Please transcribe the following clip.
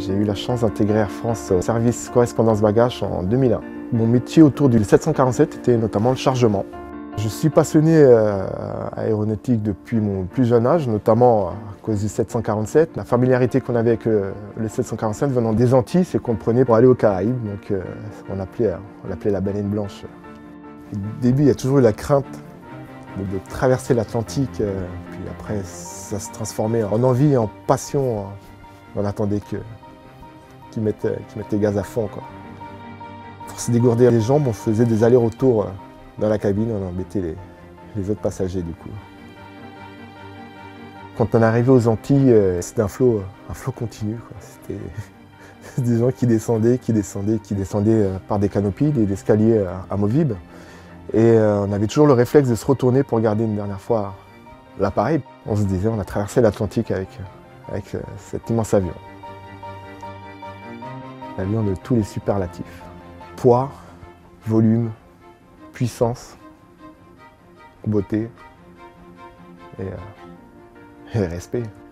J'ai eu la chance d'intégrer Air France au service correspondance bagages en 2001. Mon métier autour du 747 était notamment le chargement. Je suis passionné aéronautique depuis mon plus jeune âge, notamment à cause du 747. La familiarité qu'on avait avec le 747 venant des Antilles, c'est qu'on le prenait pour aller aux Caraïbes, donc on l'appelait la baleine blanche. Au début, il y a toujours eu la crainte de traverser l'Atlantique, puis après ça se transformait en envie, en passion. On attendait qu'ils mettent les gaz à fond, quoi. Pour se dégourdir les jambes, on faisait des allers-retours dans la cabine, on embêtait les autres passagers du coup. Quand on est arrivé aux Antilles, c'était un flot continu, quoi. C'était des gens qui descendaient par des canopies, des escaliers amovibles. Et on avait toujours le réflexe de se retourner pour regarder une dernière fois l'appareil. On se disait, on a traversé l'Atlantique avec cet immense avion. L'avion de tous les superlatifs. Poids, volume, puissance, beauté et respect.